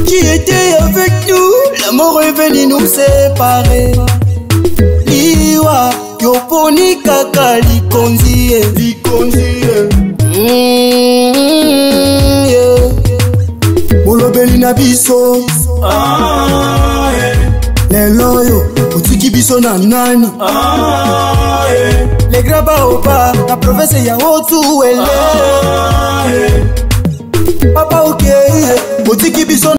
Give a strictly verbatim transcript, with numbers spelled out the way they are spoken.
Tu étais avec nous, la mort est venue nous séparer. Liwa, yoponi kaka likonzi eh. Likonzi eh. Mm, yeah. Molobeli na biso. Ah, yeah. Lelo yo, otiki biso na nani. Ah, yeah. Les graba opa, la province ya otu ele. Ah, yeah. Papa ok, yeah. Otiki biso